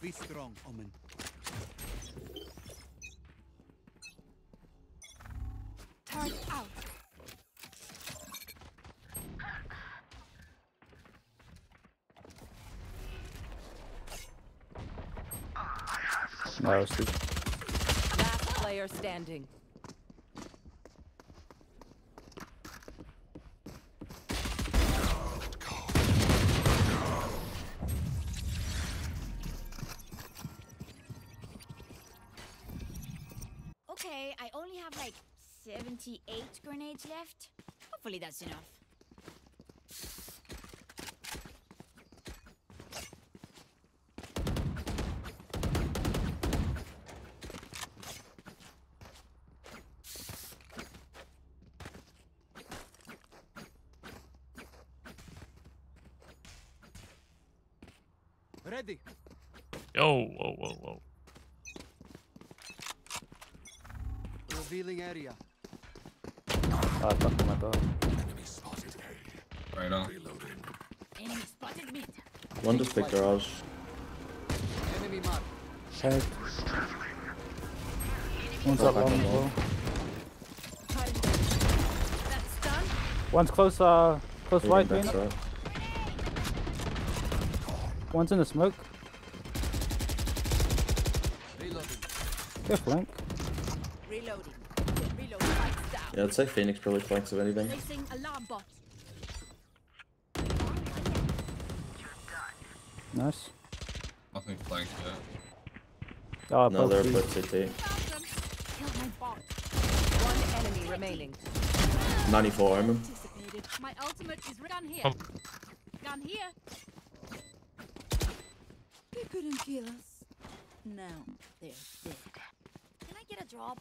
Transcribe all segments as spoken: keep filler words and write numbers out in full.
Be strong, Omen. Turret out. No, it's good. Last player standing. Okay, I only have like seventy-eight grenades left. Hopefully that's enough. Ready. Yo, whoa, whoa, whoa. Revealing area. Ah, fuck my dog. Enemy spotted A. Right on. Reloading. Enemy spotted mid. One just picked garage. Enemy mark. Head. One's up long as well. That's done. One's close, uh, close right, Back Reyna. right. One's in the smoke. Reloading. Good flank. Reloading. Reload lights down. Yeah, I'd say Phoenix probably flanks if anything. Placing alarm bot. Nice. Nothing flanked yet. Oh, No, both they're these. both C T. Found them. Killed my bot. One enemy remaining. ninety-four armor. Anticipated. My ultimate is gun here. Oh. Gun here. They couldn't kill us. Now they're dead. Can I get a drop?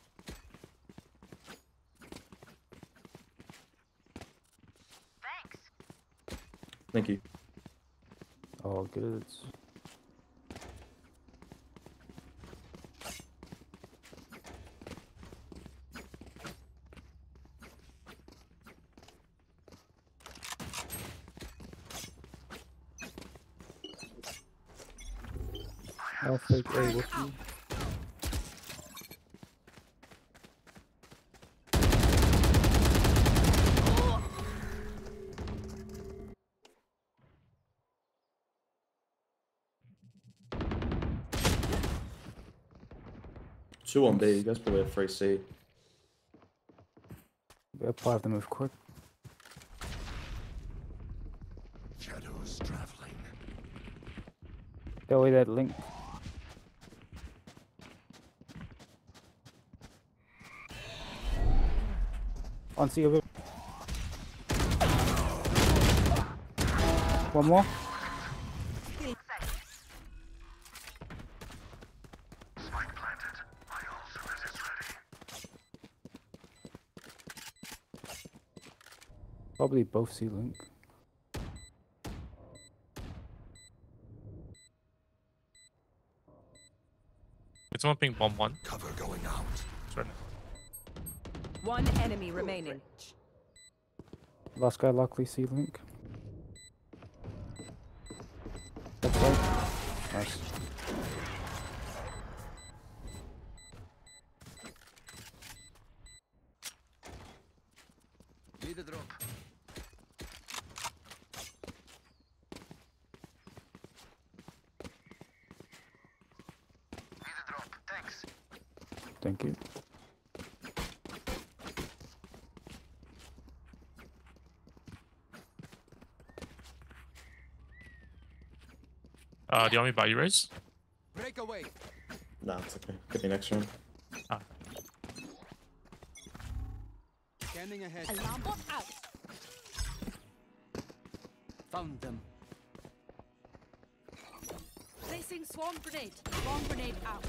Thank you. Oh, good. I'll take A with you. Two on B, you guys probably have free C. We apply to move quick. Shadows traveling. Go away that link. On C over. One more. Spike planted. My ultimate is ready. Probably both C link. It's one ping bomb one. Cover going out. Sorry. One enemy remaining. Last guy luckily C link. That's right. Nice. Need a drop. Need a drop. Thanks. Thank you. Uh, do you want me to buy you raise? Break away. Nah, it's okay. Give me next round. Ah. Scanning ahead. Alarm bot out. Found them. Placing swarm grenade. Swarm grenade out.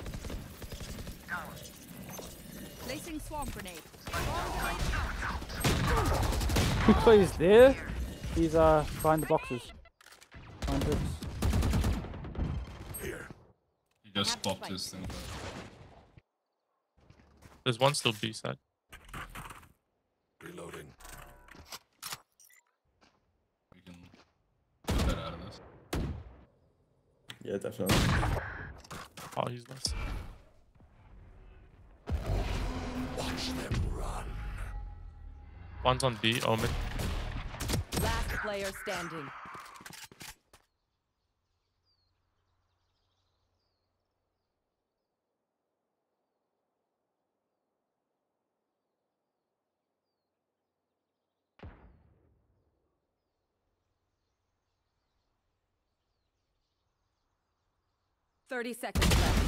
Placing swarm grenade. Swarm grenade out. Who plays there? He's uh behind the boxes. Behind this. Here. He just popped his thing. There's one still B side. Reloading. We can get that out of this. Yeah, definitely. Oh, he's nice. Watch them run. One's on B, Omen. Last player standing. Thirty seconds left.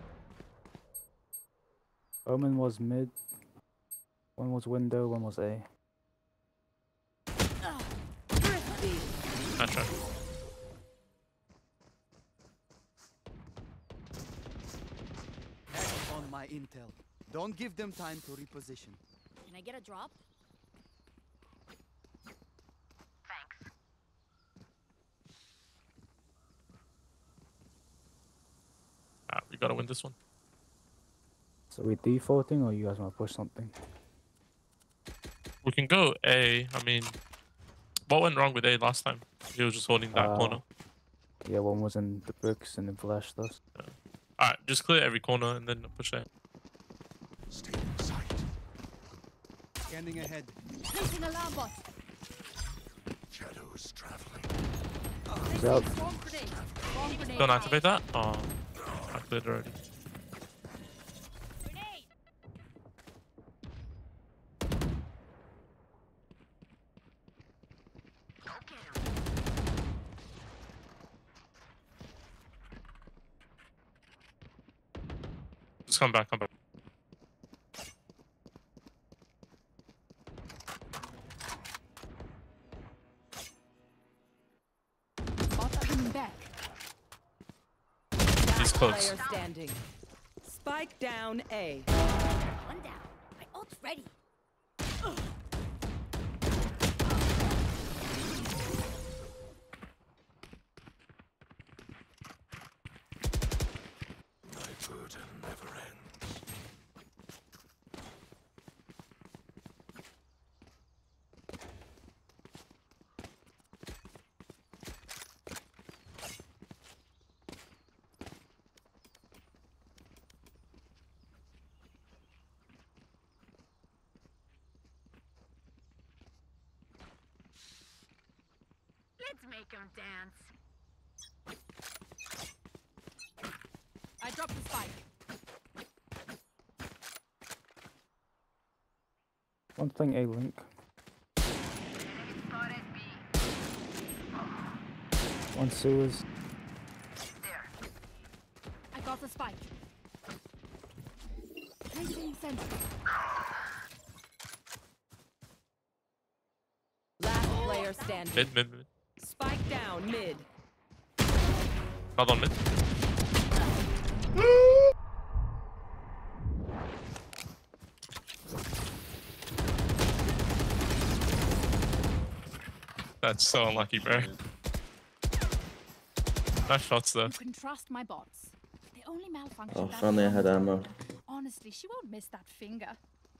Omen was mid. One was window, one was A. Thrifty. Nice try. Act on my intel. Don't give them time to reposition. Can I get a drop? Ah, we gotta win this one. So we defaulting or you guys want to push something? We can go A. I mean, what went wrong with A last time? He was just holding that Uh, corner. Yeah, one was in the bricks and then flashed us. Alright, just clear every corner and then push A. Stay in sight. Scanning ahead. Placing alarm bot. Shadows traveling. He's out. Swarm grenade. Swarm grenade. Don't activate that? Oh, I cleared already. Grenade. Just come back, come back. Bot coming back. He's close. Player standing. Spike down A. One down. My ult's ready. My burden never ends. Let's make him dance. I dropped the spike. One thing A link. One sewers. I got the spike. Placing sensor. Last player standing. Mid, mid, mid. Spike down mid. Another on mid. That's so unlucky, bro. Nice shots though. You can trust my bots. They only malfunction. Oh, that finally I one had time. ammo. Honestly, she won't miss that finger.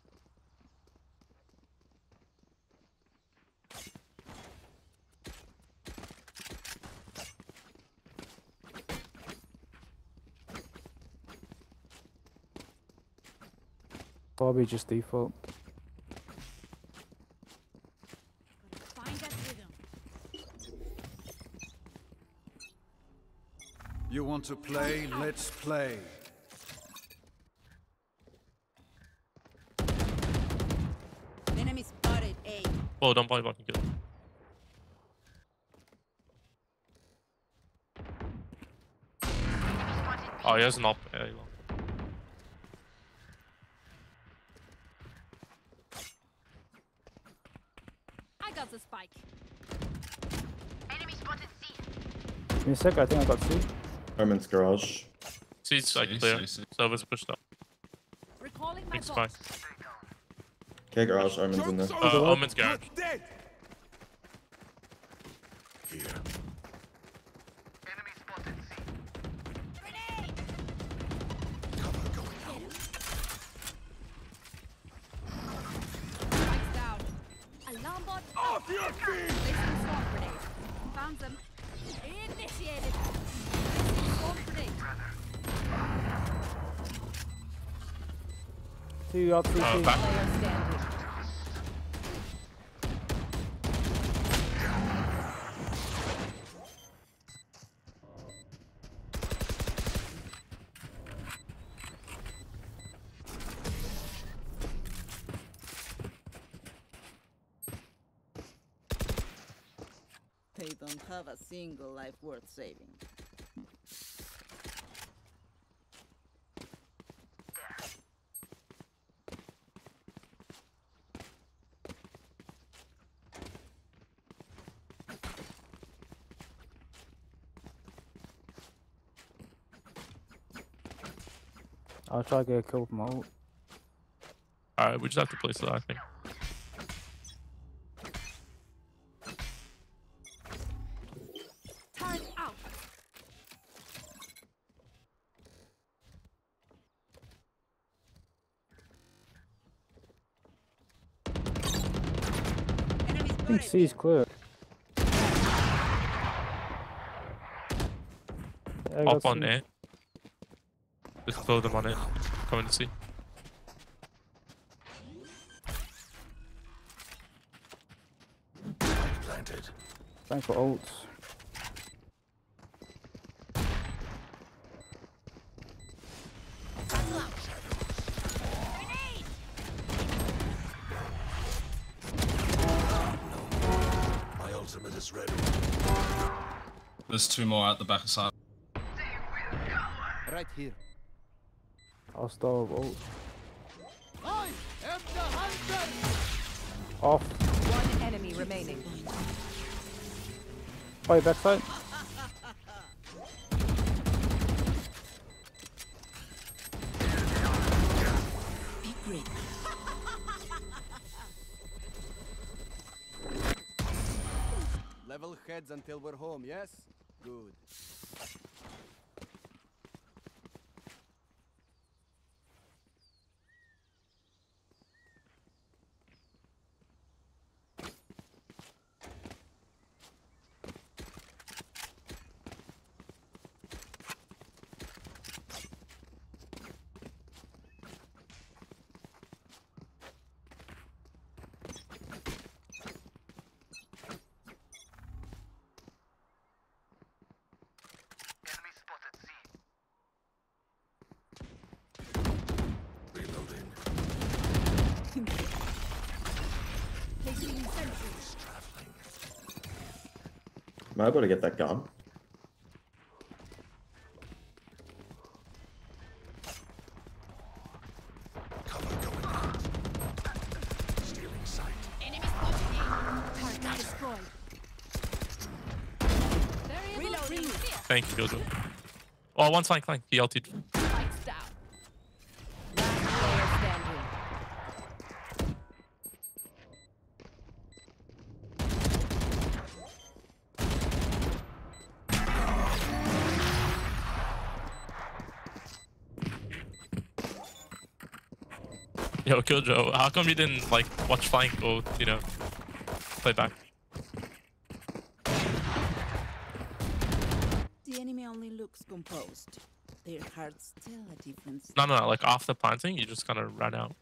Probably just default. Gotta find that rhythm. You want to play? Let's play. Enemy spotted A. Whoa, don't buy fucking kill. Oh, he has an op. Yeah, he long. I got the spike. Give me a sec, I think I got C. Omen's garage. Seats like See, clear. see, see. Servers pushed up. Recalling my Big spy. bots. Okay, garage. Omen's in there. Uh, Omen's garage. Dead. Here. Grenade! Cover going out. Spike's down. Alarm bot. Off your feet! Placing swarm grenade. Found them. Initiated. Placing Two out, two, Uh, two. back. Player standing. They don't have a single life worth saving. I'll try to get a kill with my ult. Alright, we just have to place that, I think. Time out. Enemies I think C is clear. Yeah, I got Up on C. A. Just throw them on it. Coming to see. Planted. Thanks for ults. My ultimate is ready. There's two more at the back side. Right here. I'll start with ult. I am the hunter! Off. One enemy remaining. Play backside. Be great. Level heads until we're home, yes? Good. Enemy spotted C. Reloading. Placing sentries. Traveling. Am I able to get that gun? Cover going out. Stealing sight. Enemy spotted A. Target destroyed. Reloading. Thank you, Gojo. Oh, one flank, flank. He ulted. Lights down. Last player standing. Yo, Killjoy, how come you didn't, like, watch flank or, you know, play back? The enemy only looks composed. Their hearts tell a different story. No, no, no, like, after planting, you just kind of ran out.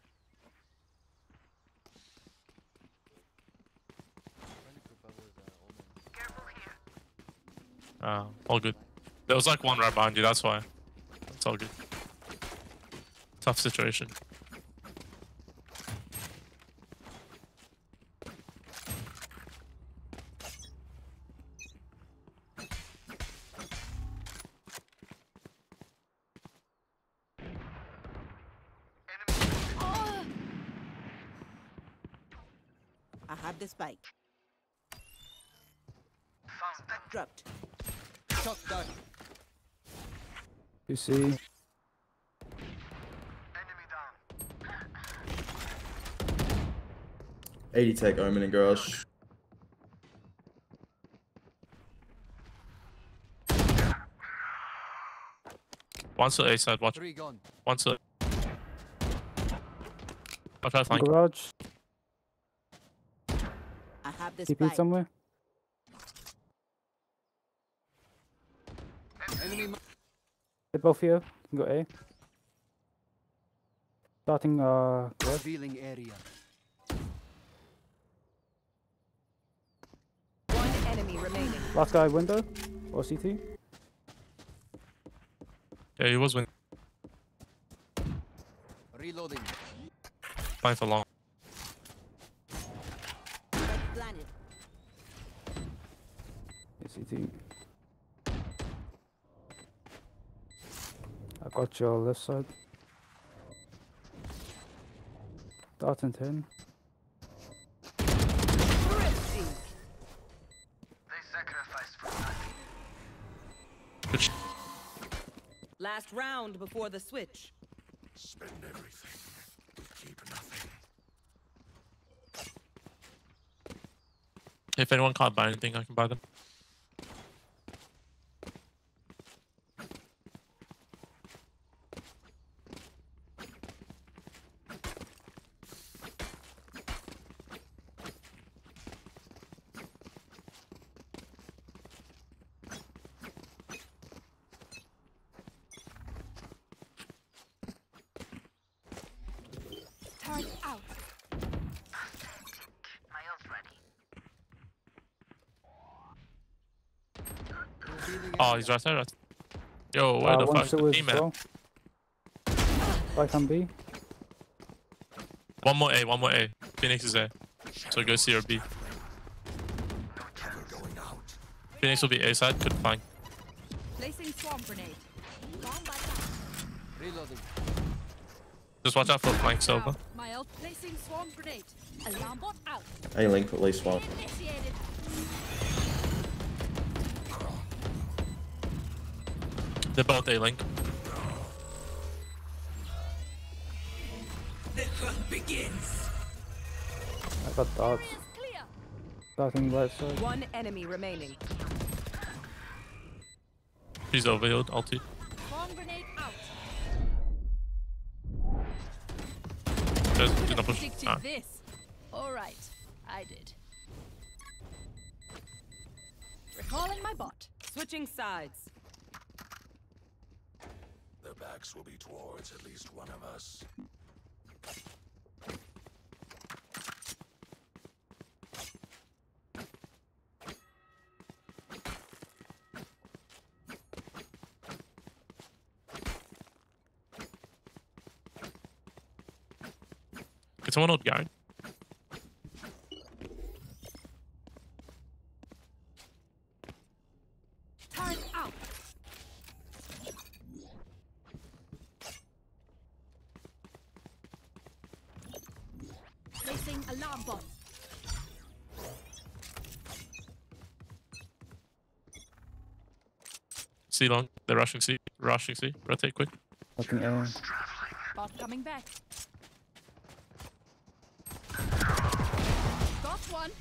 Uh, all good. There was, like, one right behind you, that's why. It's all good. Tough situation. I have the spike. Found them. Dropped. Shot done. You see. Enemy down. eighty take Omen in garage. One to A side, watch. Three gone. One to. I'll try flank. Garage. I have the T P spike. somewhere. Enemy. Hit both of you. You can go A. Starting uh left. Revealing area. One enemy remaining. Last guy window or C T. Yeah, he was winning. Reloading. Fine for long. Blinded. Yeah, C T. I got your left side. Dart and ten. Thrifty. They sacrificed for nothing. Good sh- Last round before the switch. Spend everything. Keep nothing. If anyone can't buy anything, I can buy them. Turn out. My ult ready. Revealing Oh, area. he's right there. Right. Yo, where Uh, the one fuck is the still is team as at? well. Right on B. One more A, one more A. Phoenix is A. So go C or B. Cover going out. Phoenix will be A side, could flank. Placing swarm grenade. Bomb by that. Reloading. Just watch out for flank silver. My ult placing swarm grenade. Alarm bot out. A link at least one. Initiated. They're both A link. I got darts. Clear. Starting right side. One enemy remaining. He's overhealed, ulti. Swarm grenade out. There's Could did have not push. predicted Ah. this. All right, I did. Recalling my bot. Switching sides. Their backs will be towards at least one of us. Can someone hold Gary? Turn out. Placing alarm bot. C long. They're rushing C. Rushing C. Rotate quick. Looking A. Bot coming back. Got one.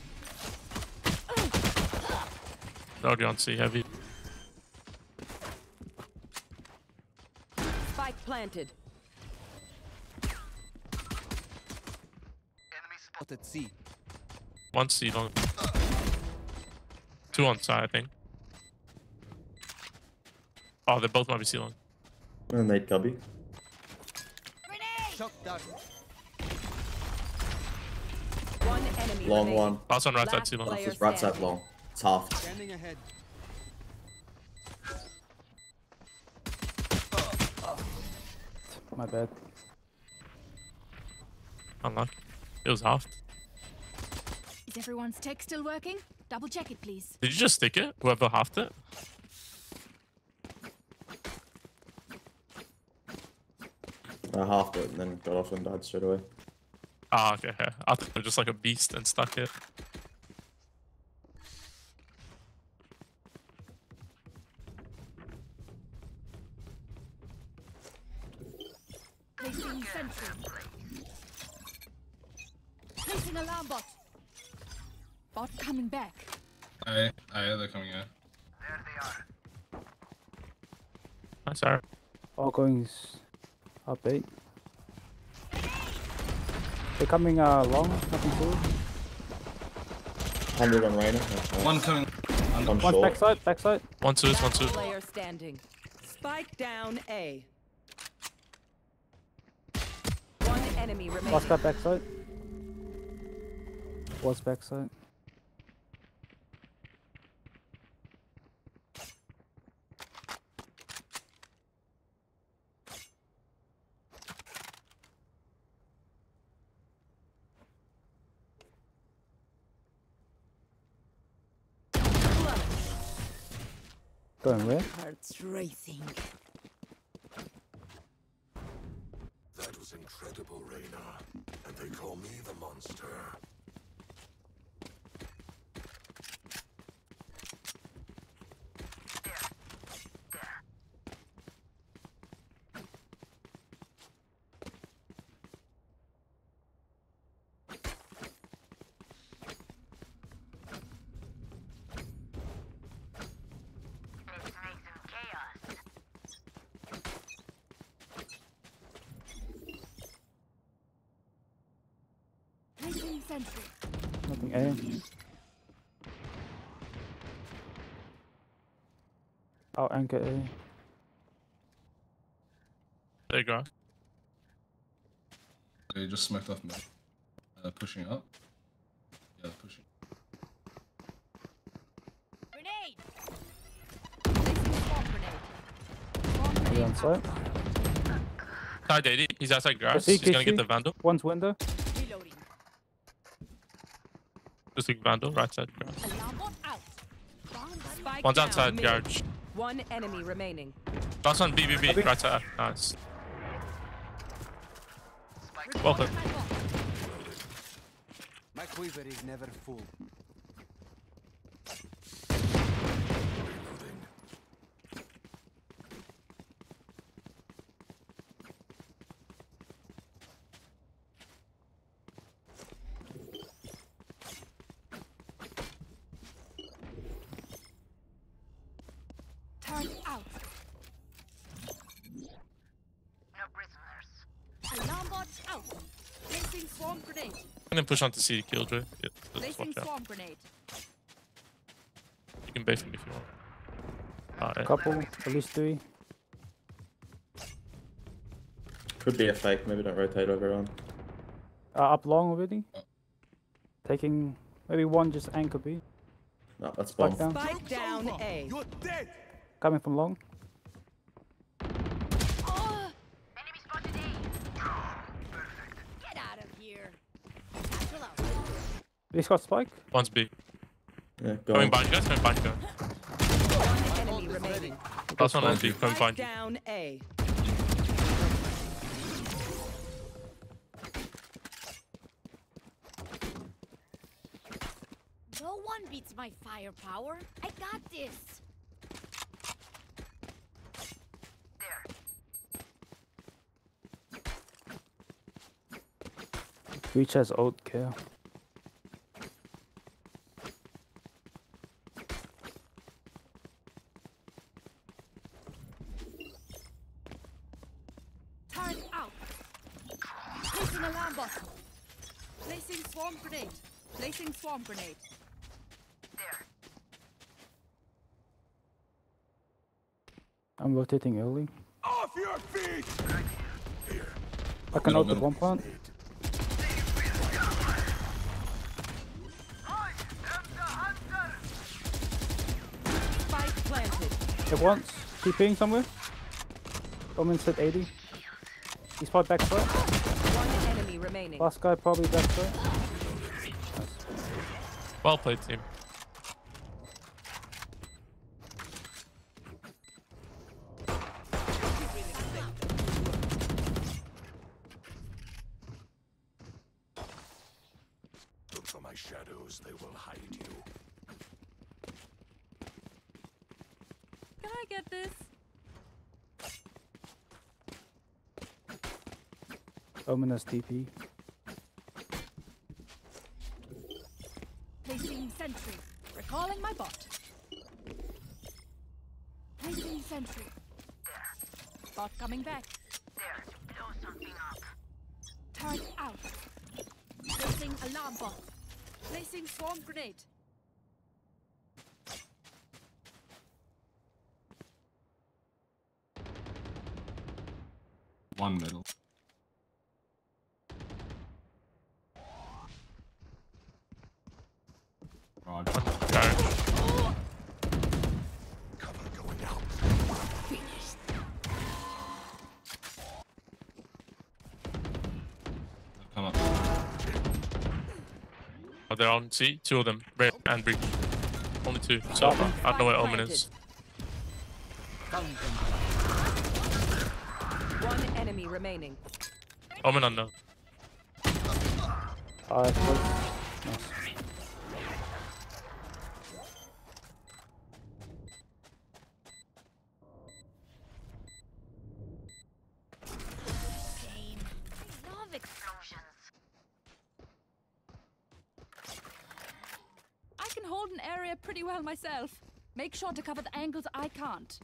Already on C heavy. Spike planted. Enemy Spotted C. One C long. Two on side, I think. Oh, they both might be C long. And they'd cubby. Grenade. Shock dart. One enemy Long remaining. one. Last one right side Last C long. player Just right side standing. long. It's half. Standing ahead. My bad. Unlucky. It was half. Is everyone's tech still working? Double check it, please. Did you just stick it? Whoever halved it? I halved it and then got off and died straight away. Ah, okay. Yeah. I thought they were just like a beast and stuck it. Placing sentry. Placing alarm bot. Bot coming back. A, A, they're coming A. There they are. Nice, Aaron. All going s- up eight. They're coming uh long, nothing cool. one hundred on Reyna. One coming. Under. One One short. backside, backside. One two, one Last two. player standing. Spike down A. One enemy remaining. Last guy backside. Was backside. Going where? Heart's racing. That was incredible, Reyna. And they call me the monster. Placing sentry. Nothing A. I'll anchor A. There you go. They just smoked off me. Uh, pushing up. Yeah, pushing. Grenade. Placing swarm grenade. Swarm Are you on grenade. site? Side eighty. He's outside grass. see, He's gonna see. get the Vandal. One's window. Reloading. Just like Vandal, right side grass. Alarm bot out. Bomb buddy. Spike One's down outside mid. garage. One enemy remaining. Last one B B B. Abi. Right side. Nice. Recalling Welcome. my bot. My quiver is never full. Reloading. Turn out. No prisoners. Alarm bot out. Placing swarm grenade. I'm gonna push on to see Killjoy. Yeah, just Placing watch out. swarm grenade. You can bait him if you want. Alright. Couple, at least three. Could be a fake, maybe don't rotate everyone. Uh, up long already. Taking maybe one just anchor B. No, that's Back bomb. down. Spike down A. You're dead! Coming from long. Oh, Enemy spotted A. get out of here. Satchel out. He's got spike. One's B. Yeah, go Coming on. behind you guys. Coming behind you guys. One enemy remaining. Last one on B. Coming Spike behind you. down A. No one beats my firepower. I got this. Reach has ult kill. Turn out. Placing alarm bot. Placing swarm grenade. Placing swarm grenade. I'm rotating early. Off your feet! I can Middle, ult the middle. bomb plant. Spike planted. Hit once. TPing somewhere. Omen's hit eighty. He's probably back foot. One enemy remaining. Last guy probably back foot. Well played, team. Look for my shadows, they will hide you. Can I get this? Omen has T P. Placing sentry. Recalling my bot. Placing sentry. Bot coming back. There. Blow something up. Turn out. Placing alarm bot. Placing swarm grenade. One middle. they're on C. Two of them. Red and breach. Only two. So far. I don't know where Omen is. One enemy remaining. Omen unknown. Uh, nice. Pain. I love explosions. I can hold an area pretty well myself. Make sure to cover the angles I can't.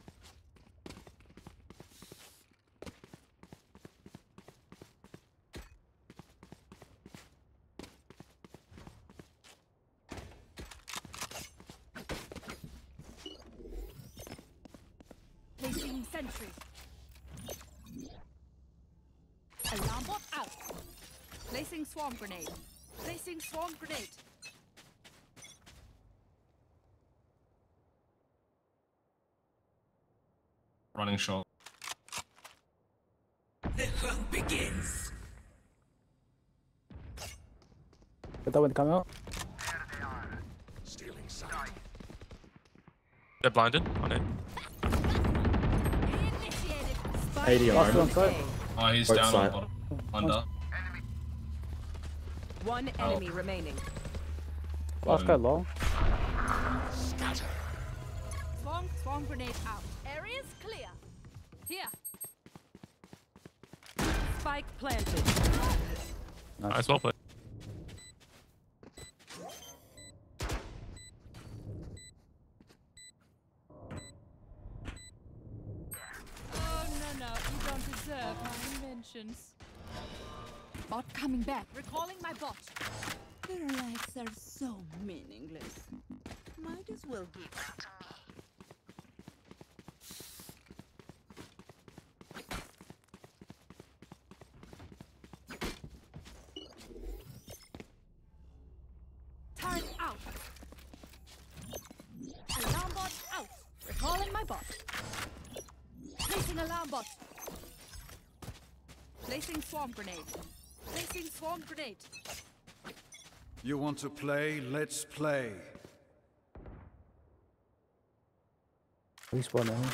Placing sentry. Alarm bot out. Placing swarm grenade. Placing swarm grenade. Running short. Get that one to come out. Stealing sight. They're blinded on it. Initiated. eighty Last one iron. on site. Oh, he's Both down side. on bottom. Under. One enemy remaining. Last guy long. Swarm, swarm grenade out. Area's clear. Here. Spike planted. Nice, well played. Oh, no, no. You don't deserve my inventions. Bot coming back. Recalling my bot. Their lives are so meaningless. Might as well Give them to me. Turret out. Alarm bot out. Recalling my bot. Placing alarm bot. Placing swarm grenade. Placing swarm grenade. You want to play? Let's play. Respawn now.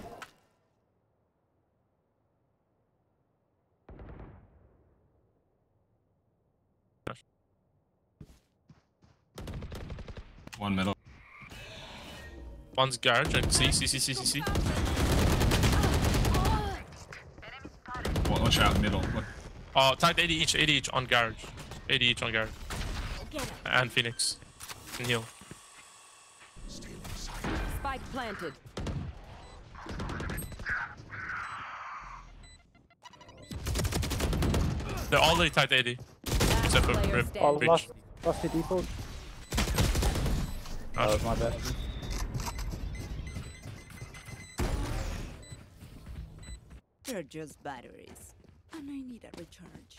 One middle. One's garage and C, C, C, C, C, C. Enemy spotted. Wa- Watch out, middle. Look. Oh, tagged eighty each, eighty each on garage. eighty each on garage. Get it. And Phoenix. Can heal. Stealing sight. Spike planted. They're already tagged eighty. Except for player Rib. standing. Oh, Breach. last, last hit default. Oh, Nice. my bad. they're just batteries. And I need a recharge.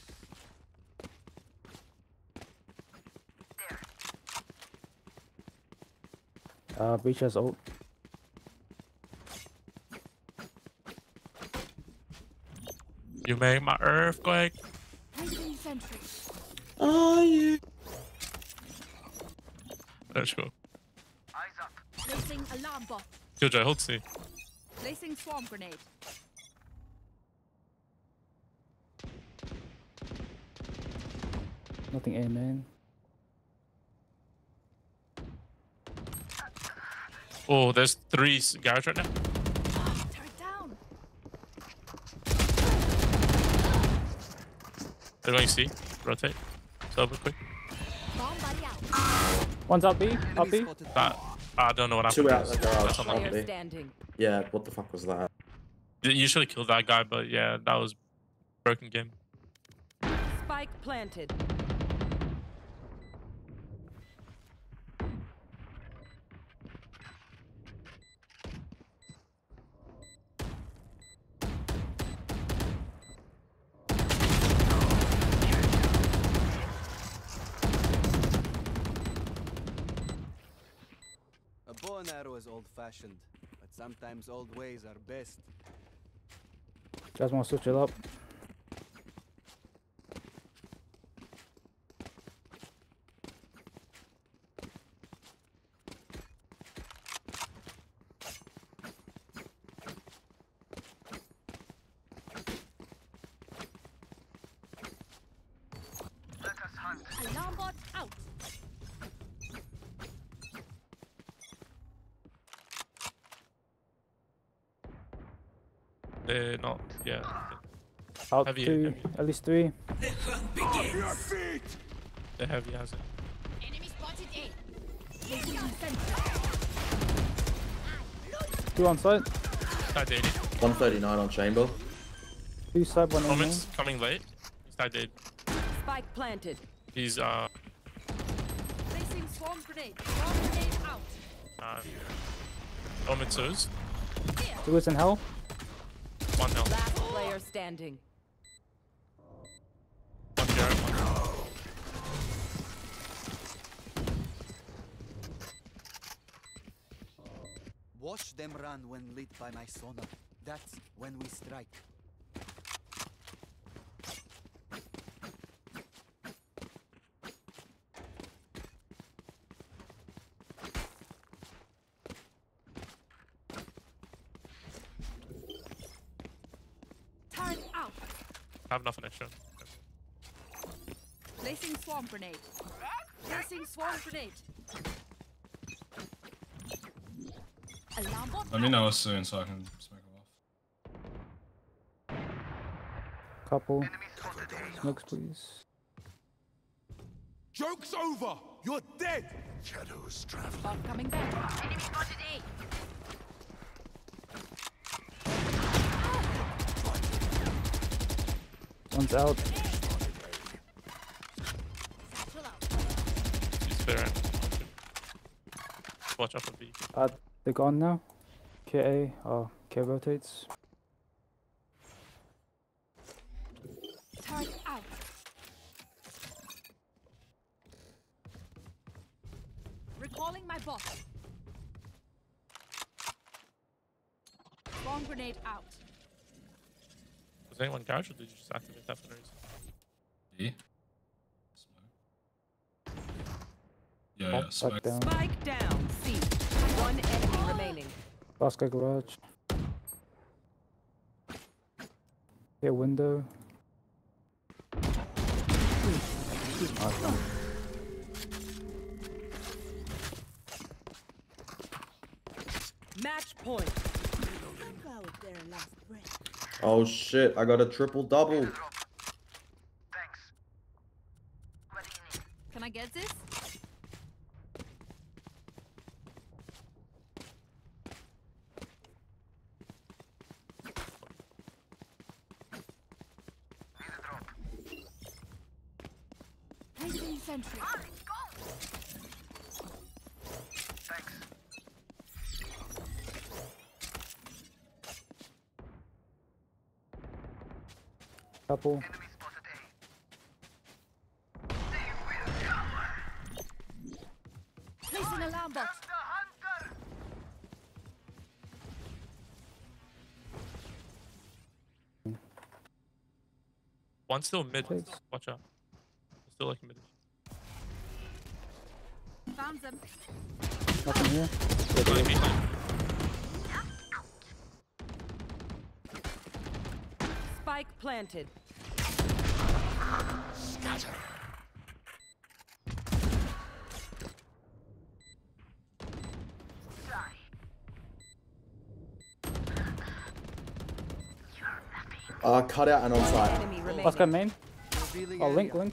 Uh, Breach has ult. You make my earthquake. Placing sentry. Oh, yeah. Let's go. Eyes up. Placing alarm bot. Killjoy, hold C. Placing swarm grenade. Nothing A, man. Oh, there's three s- garage right now. Turret down. They're going C. Rotate. Silver quick. Bomb buddy out. One's up B. Up Enemy B. spotted. That, I don't know what happened. Two out the garage. That's unlucky. Player Lovely. standing. Yeah, what the fuck was that? You you should have killed that guy, but yeah, that was broken game. Spike planted. A bow and arrow is old-fashioned, but sometimes old ways are best. Just want to switch it up. Alarm bot out. They're not. Yeah. Out Heavy, two, heavy. at least three. Your feet! They're heavy, has it? Enemy spotted A. Placing sentry. Two on site. Side eighty. one thirty-nine on chamber. Two side, one in main. Moments coming late. He's side eight. Spike planted. He's uh. Placing swarm grenade. Swarm grenade out. uh Moment twos. Two is in hell. One health. Last player standing. One Jared. One. Watch them run when lit by my sonar. That's when we strike. Turret out. Have nothing extra. Placing swarm grenade. Placing swarm grenade. Alarm bot Let me know soon so I can smoke it off. Couple. Smokes, please. Joke's over! You're dead! Shadows traveling. bot coming back. Enemy spotted A. One's out. He's fair. Watch out for B. Uh, they're gone now. K A. Oh, K rotates. Turret out. Recalling my bot. Swarm grenade out. Was anyone garage or did you just activate that for no reason? D. Smoke. Yeah, Oh, yeah, smoke. Back down. Spike down. C. One enemy remaining. Last guy garage. Here, window. Awesome. Match point. About their last breath. Oh shit, I got a triple double. Thanks. What do you need? Can I get this? Placing sentry. Thanks. Couple. Enemy spotted A. They will cover. Placing alarm bot. The hunter! One's still mid. Please. Watch out. Still like mid. Found them. Nothing here. Behind me. Spike planted. Scatter. Sorry. Uh, cut out and on site. Enemy Last guy remaining. main. Revealing Oh, link, area. link.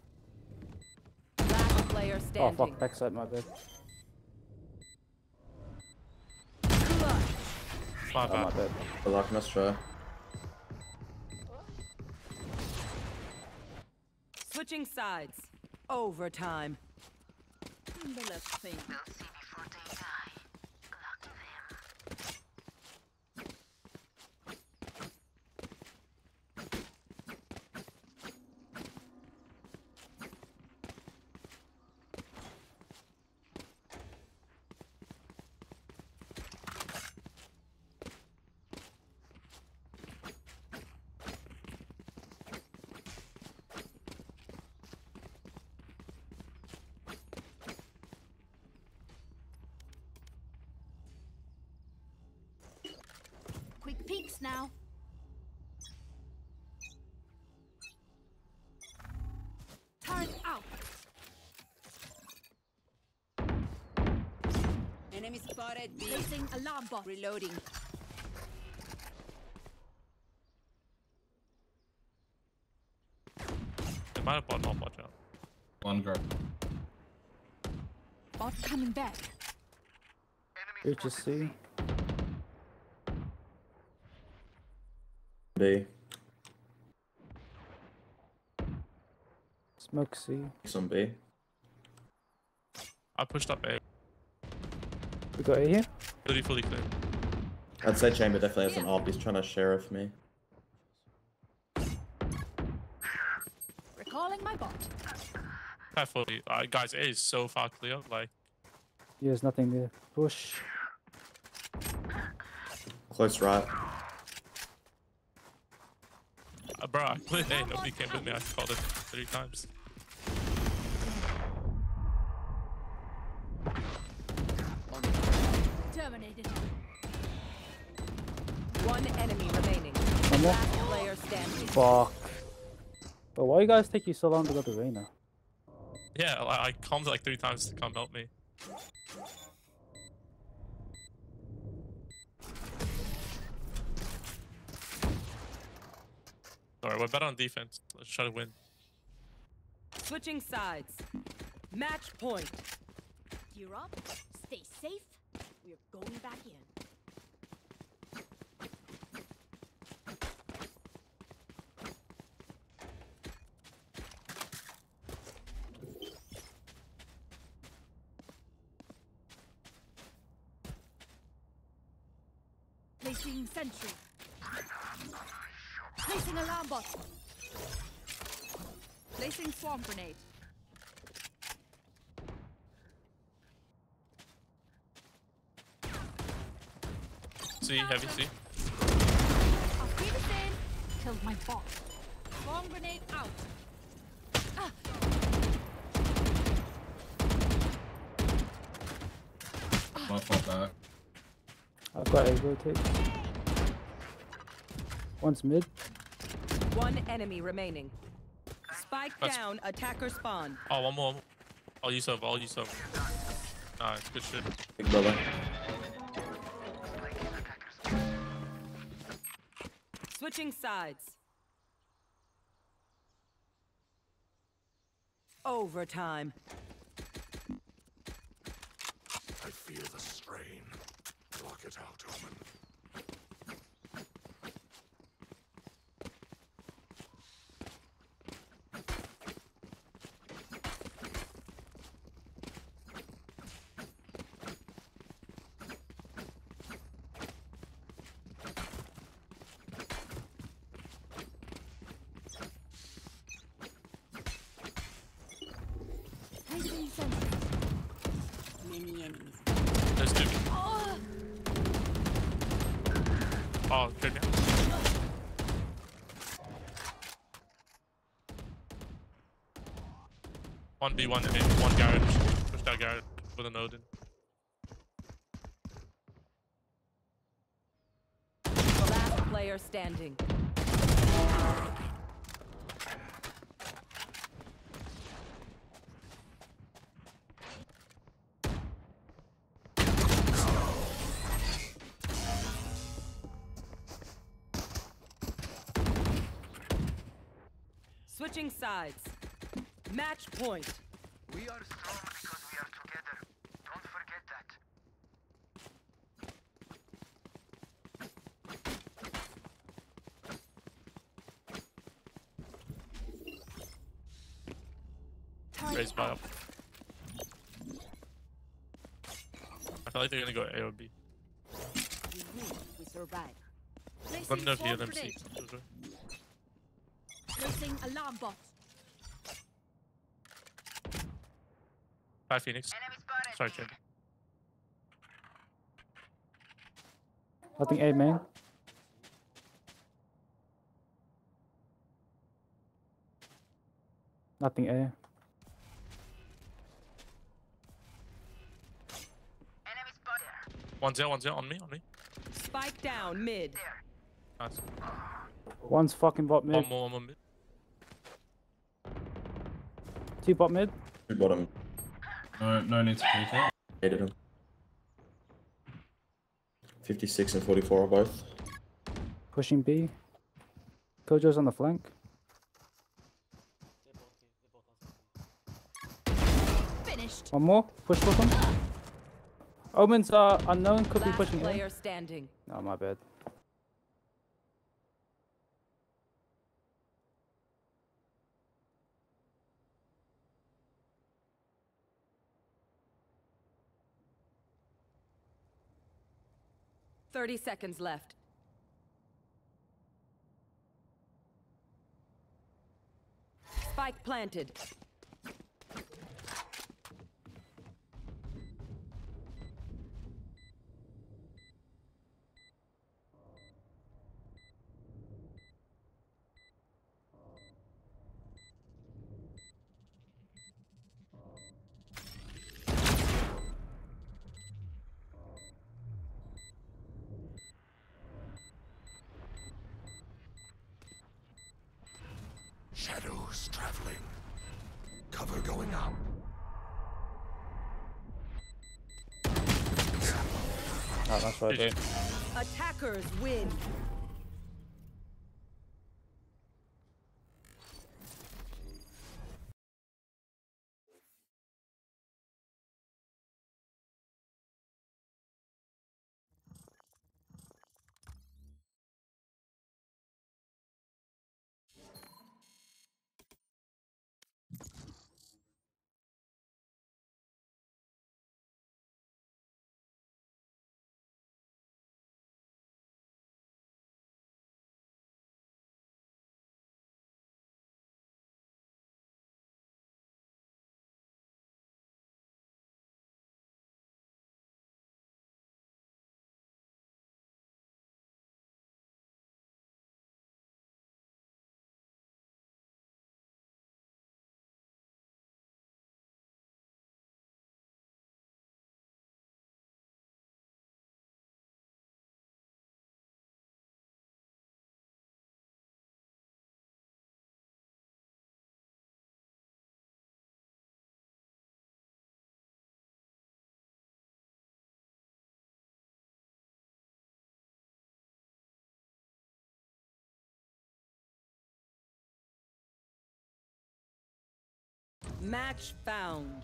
Last player Oh, standing. fuck, backside, my bad. My Oh, my bad. bad. Good luck, let's try. Switching sides. Overtime. And the last thing. We'll see before they die. Lucky them. Quick peeks now. Turret out. Enemy spotted. B. Placing alarm bot. Reloading. They might have bought not watch out. One girl. Bot coming back. H S C. B. Smoke C. Some B. I pushed up A. We got A here. Fully, fully clear. I'd say Chamber definitely has an op. He's trying to sheriff me. Recalling my bot. Five fully. Uh, guys, A is so far clear. Like, Yeah, there's nothing there. Push. Close right. uh, bro, I cleared A. Nobody came with me. I called it three times. Terminated. One enemy remaining. One more. Last player standing. Fuck. But why you guys take you so long to go to Reyna? Yeah, I, I called like three times to come help me. Alright, we're better on defense. Let's try to win. Switching sides. Match point. Gear up. Stay safe. We're going back in. Placing sentry. Placing alarm bot. Placing swarm grenade. C, heavy C. I'll see the same. Killed my bot. Swarm grenade out. Ah. One fall back. I've got A rotate. One's mid. One enemy remaining. Spike That's- down. Attacker spawn. Oh, one more. One more. I'll use over. I'll use over. Nice, good shit. Big brother. Switching sides. Overtime. I feel the strain. Block it out, Omen. Placing sentry. Many enemies. There's two. Oh. Oh, good. Yeah. One B, one A, one garage. Pushed out garage with an Odin. Last player standing. Switching sides. Match point. We are strong because we are together. Don't forget that. Raise by up. I feel like they're gonna go A or B. We win. We survive. Let Placing me know if you hear swarm them C. grenade. Placing alarm bot. Bye, Phoenix. Enemy spotted. Sorry, Chamber. Nothing A main. Nothing A. Enemy spotted. One's there, one's there. On me, on me. Spike down mid. Nice. One's fucking bot mid. One more, one more mid. Two bot mid. Two bottom. No, no need to peek it. Hated him. fifty-six and forty-four are both. Pushing B. Kojo's on the flank. Finished. One more. Push bottom. Omens are unknown. Could be Last pushing player A. standing. Oh, my bad. Thirty seconds left. Spike planted. Shadows traveling. Cover going out. Oh, that's right, G G. bro. Attackers win. Match found.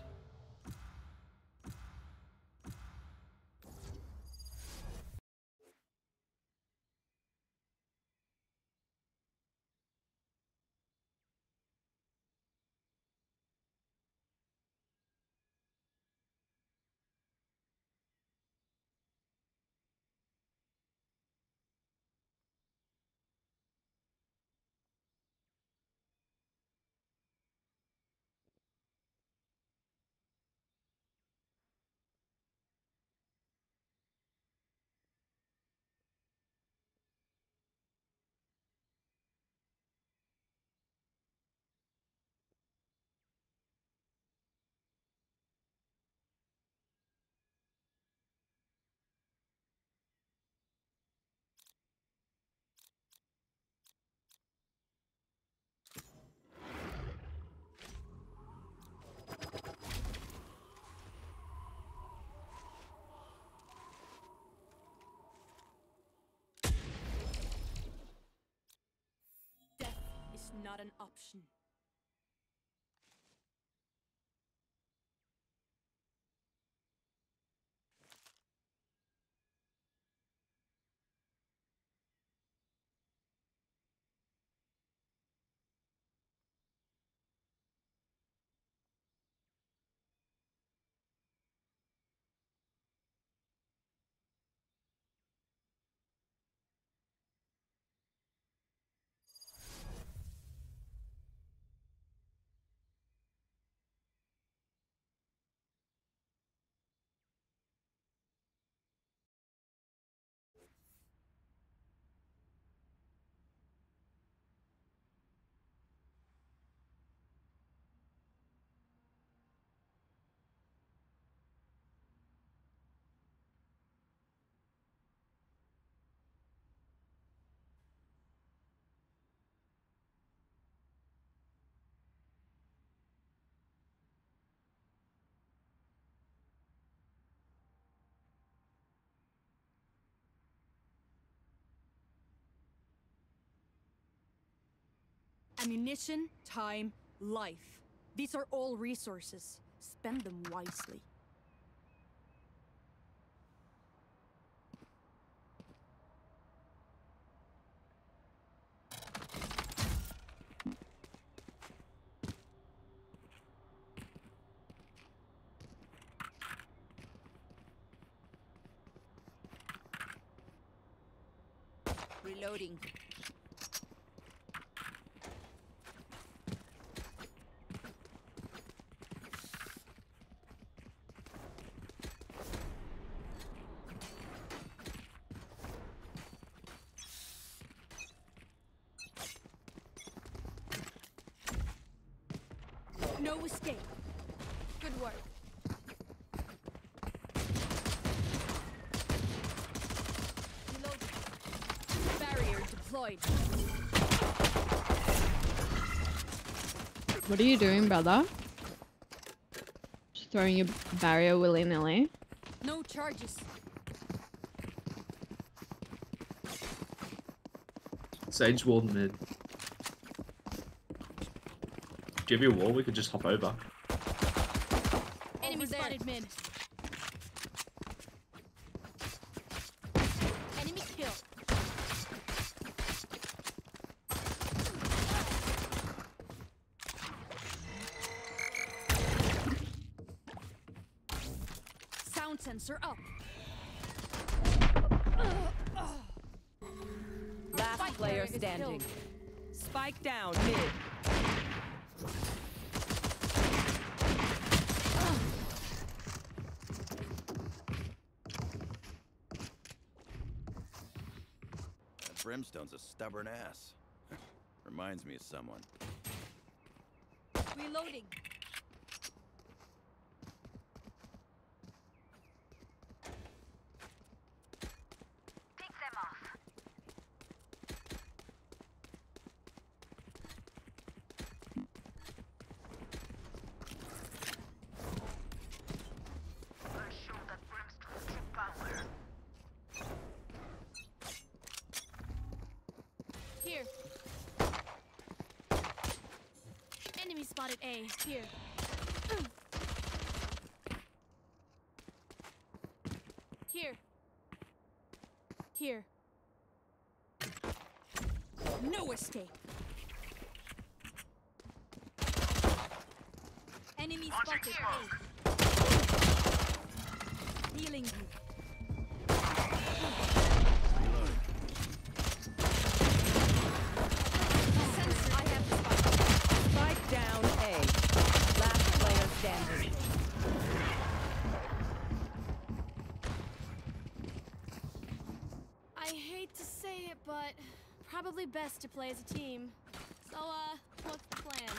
Death is not an option. Ammunition, time, life. These are all resources. Spend them wisely. Reloading. No escape. Good work. Reloading. Barrier deployed. What are you doing, brother? Just throwing your barrier willy-nilly. No charges. Sage wall mid. Do you have your wall? We could just hop over. Enemy spotted mid. Enemy kill. Sound sensor up. Last Spike player carrier is standing. killed. Spike down mid. Brimstone's a stubborn ass. Reminds me of someone. Reloading. Pick them off. I'll show that Brimstone's true power. Here. Enemy spotted A. Here. Here. Here. No escape. Enemy spotted A. Healing you. Sensor, I have the spike. Spike down A. Last player standing. I hate to say it, but probably best to play as a team. So, uh, what's the plan?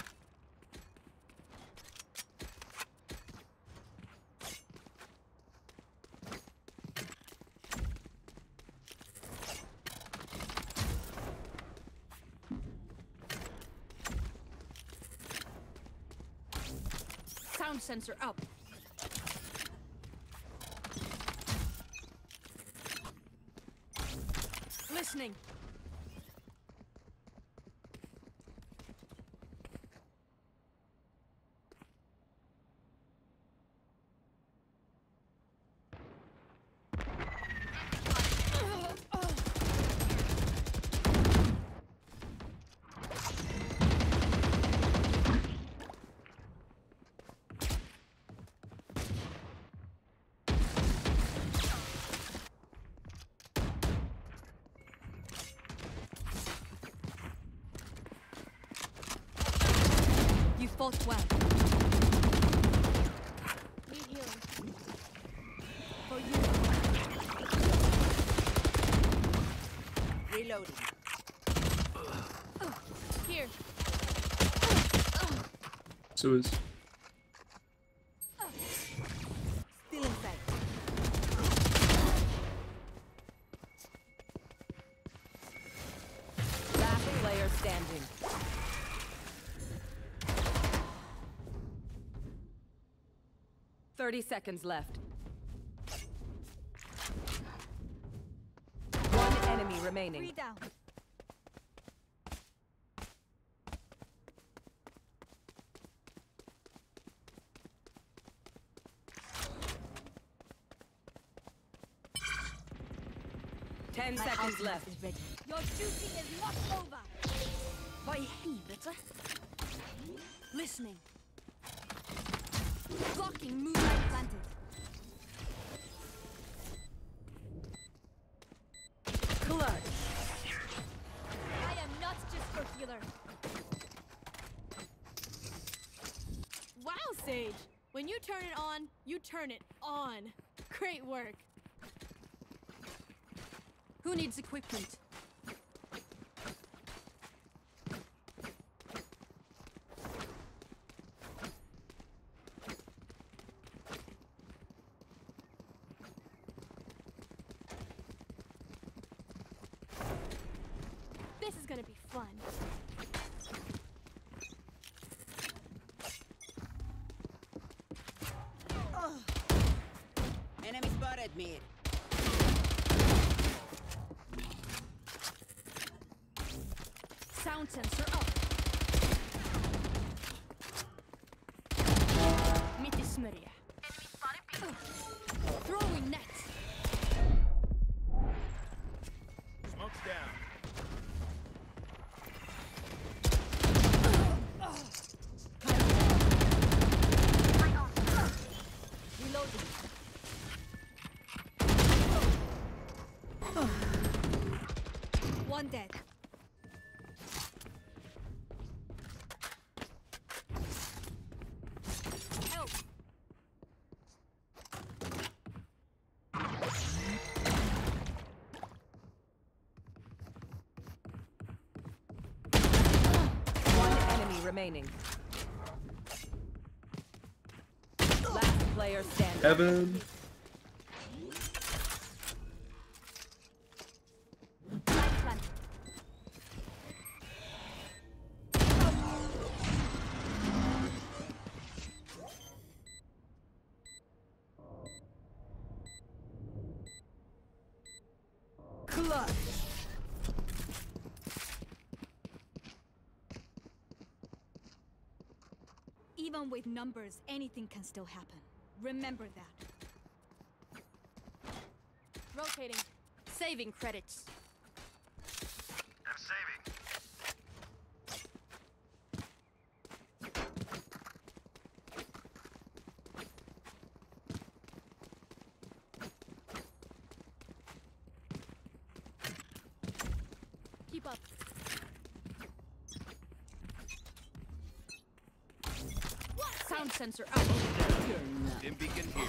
Sound sensor up. Listening. You fought well. Need healing. For you. Reloading. Here. Sewers. Still in sight. Last player standing. Thirty seconds left. One enemy remaining. Three down. Ten My seconds ultimate left. is ready. Your duty is not over. Vad i helvete? Listening. Blocking moonlight planted. Clutch. I am not just a healer. Wow, Sage. When you turn it on, you turn it on. Great work. Who needs equipment? This is gonna be fun. Enemy spotted mid. Sound sensor up. Mitt i smörja. Throwing net. Smoke's down. Reloading. One dead. Help. One enemy remaining. Last player standing. Heaven. Clutch. Even with numbers, anything can still happen. Remember that. Rotating. Saving credits. I'm saving. Keep up. Sound sensor up. Dim beacon here.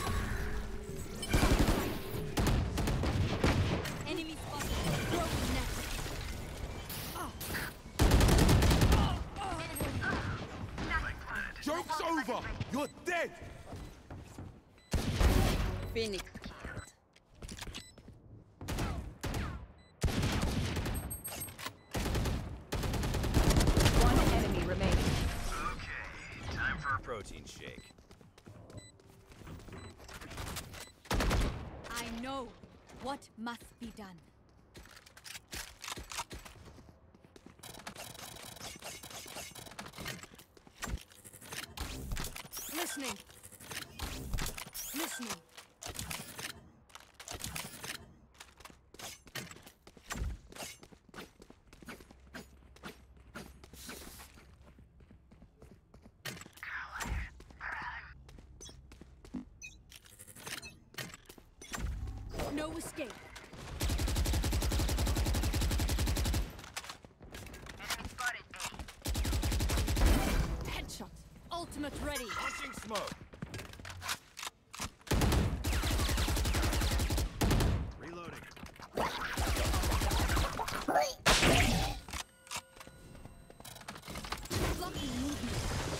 Enemy spotted. Broken net. Joke's over! You're dead! Phoenix. One enemy remaining. Okay, time for a protein shake. I know what must be done. Listening. Listening. No escape. Headshot. Ultimate ready. Launching smoke. Reloading. Blocking movement.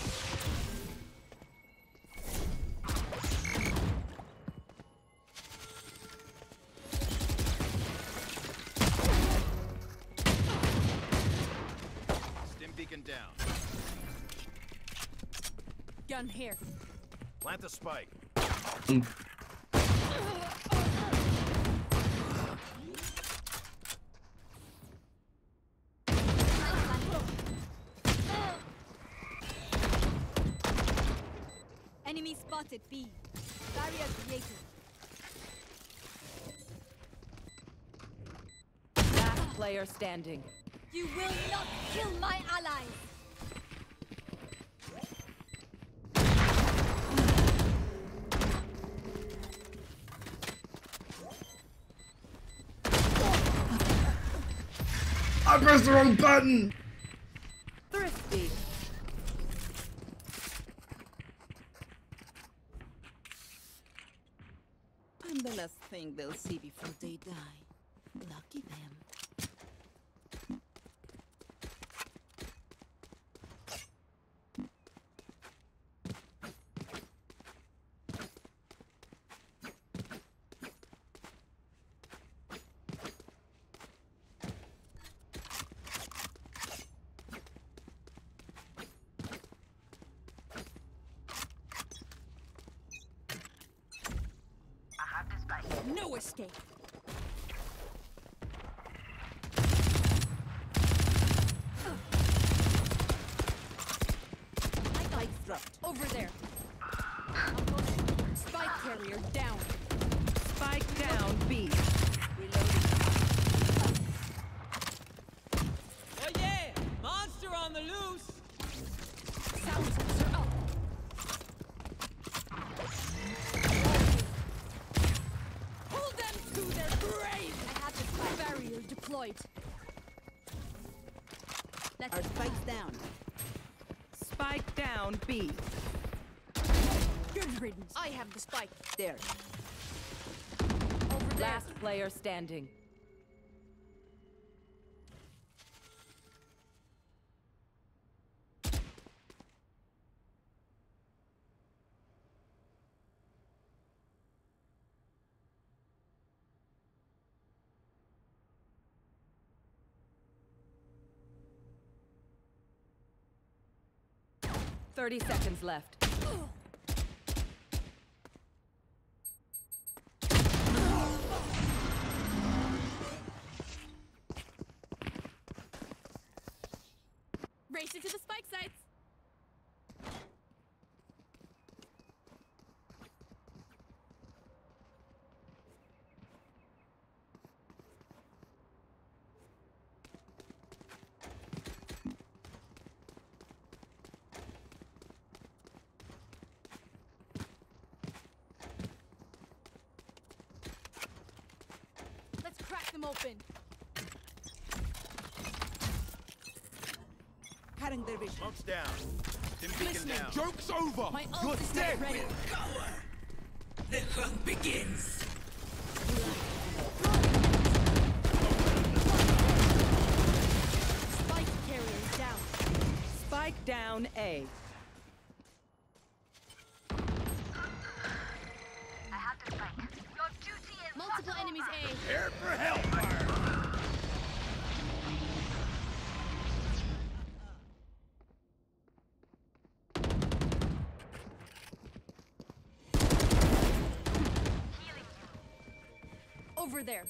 Stim beacon down. Gun here. Plant the spike. Enemy spotted B. Barrier created. player standing. You will not kill my allies! I pressed the wrong button! Thrifty. I'm the last thing they'll see before they die. Lucky them. No escape! Spike dropped. Over there. Spike carrier down. Spike down B. Oh yeah! Monster on the loose! Sound sensor up. Hold them to their grave! I have the spike barrier deployed. Let's Our spike's down. Spike down B. Good riddance. I have the spike. There. Over there. Last player standing. Thirty seconds left. Race into the spike sites. Let's crack them open. Cutting their vision. Smoke's down. Dim beacon Listening. down. Joke's over! My You're ult is dead! not ready. The hunt begins! Spike carrier down. Spike down A. I have the spike. Your duty is Multiple enemies A. Prepare for hellfire! Over there.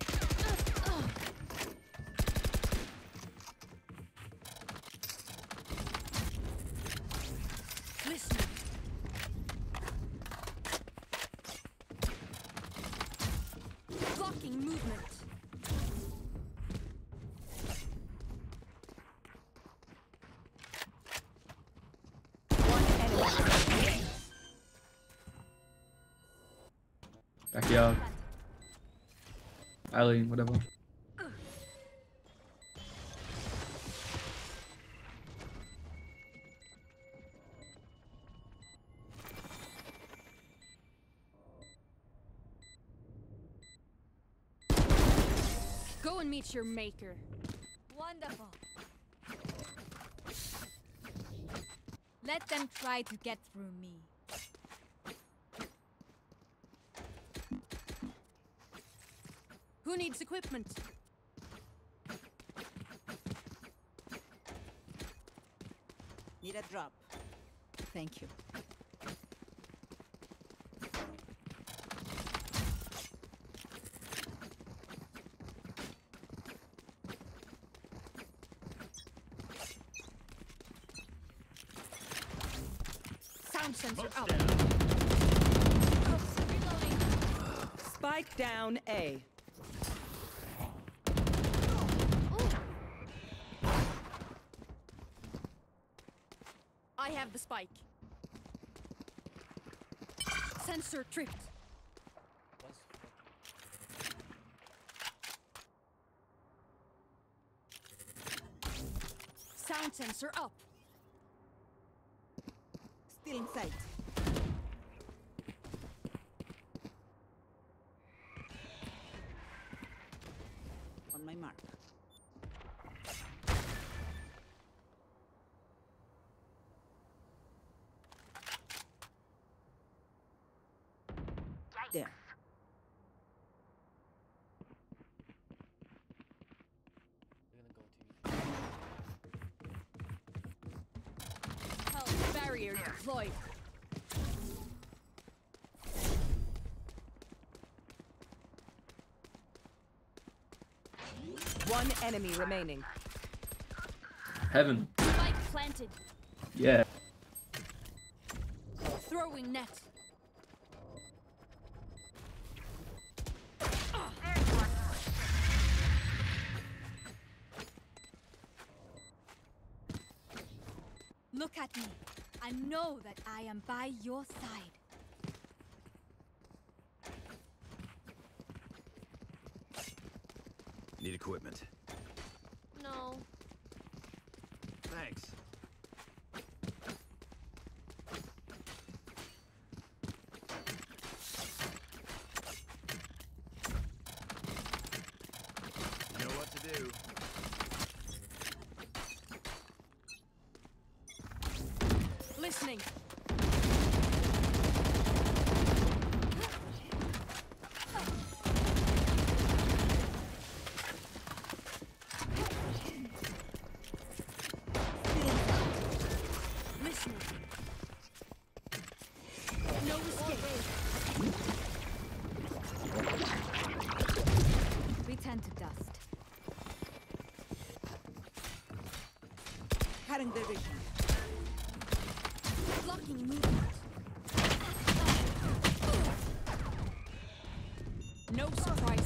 Listen. Blocking movement. One enemy. Backyard. Eileen, whatever. Go and meet your maker. Wonderful. Let them try to get through me. Who needs equipment? Need a drop. Thank you. Sound sensor Smoke's out. down. Spike down A. I have the spike. Sensor tripped. Sound sensor up. Still in sight. On my mark. There. Health barrier deployed. One enemy remaining. Heaven. Spike planted. Yeah. Throwing net. Look at me. I know that I am by your side. Need equipment. No. Thanks. You know what to do. Listening. Listening. No escape. We tend to dust. Cutting the vision. Blocking movement. No surprises.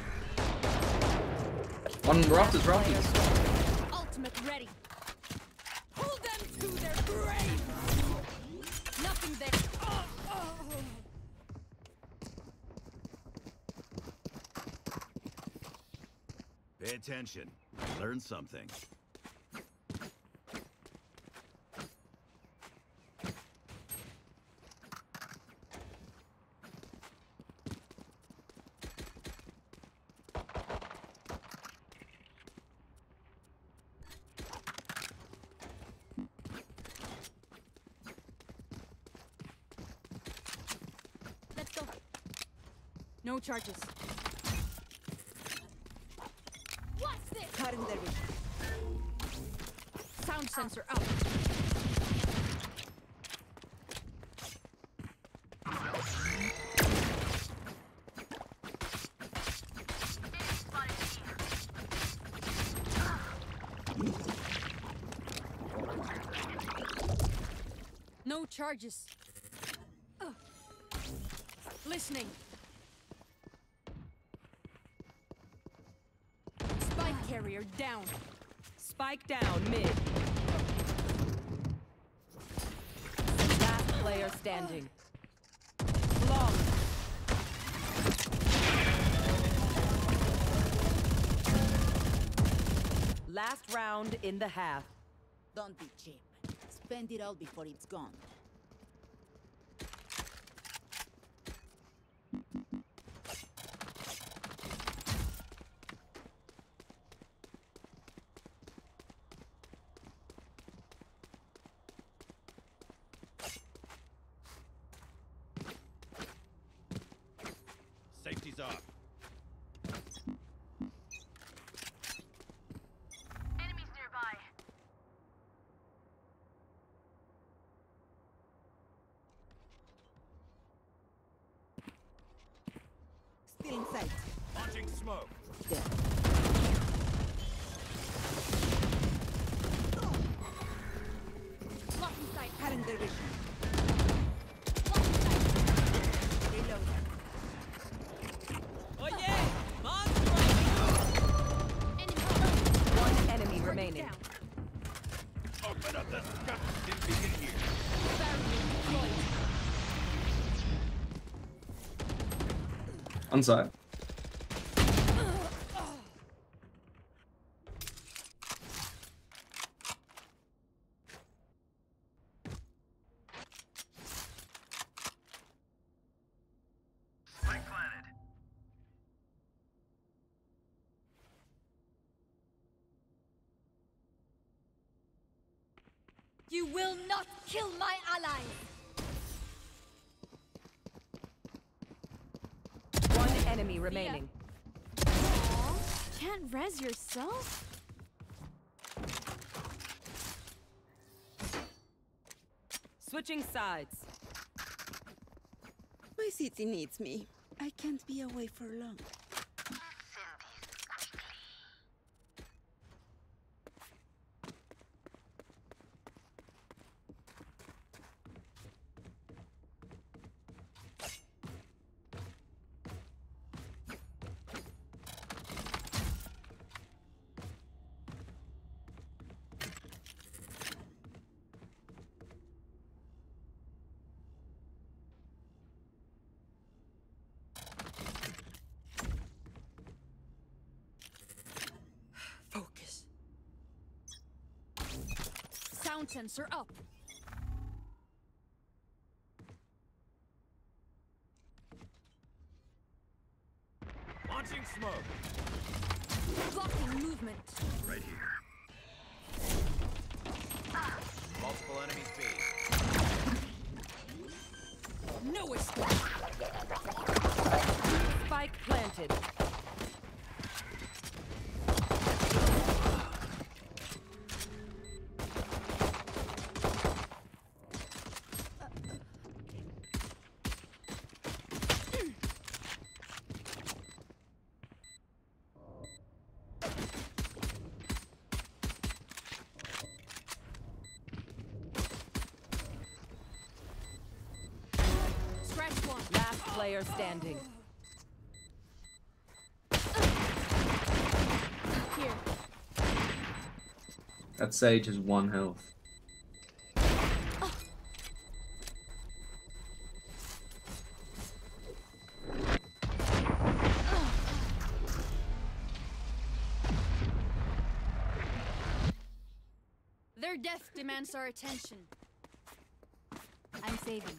On rafters, rafters. Ultimate ready. Pull them to their grave. Nothing there. Oh, oh. Pay attention. Learn something. Let's go. No charges. What's this? Cutting the vision. Sound sensor out. No charges. Ugh. Listening. Spike carrier down. Spike down mid. Last player standing. Long. Last round in the half. Don't be cheap. Spend it all before it's gone. Safety's off. Enemies nearby. Still in sight. Launching smoke. There. Blocking sight. Cutting the vision. Blocking sight. Reload. Oh yeah! Monster on the Enemy. One enemy Target remaining. down. Open up the scuff. Didn't begin here. On side. You will not kill my allies! One enemy remaining. Aww, can't res yourself? Switching sides. My city needs me. I can't be away for long. Focus. Sound sensor up. Launching smoke. Blocking movement. Right here. Multiple enemies B. No escape. Spike planted. Scratch one. Last player standing. Here. That Sage has one health. Their death demands our attention. I'm saving.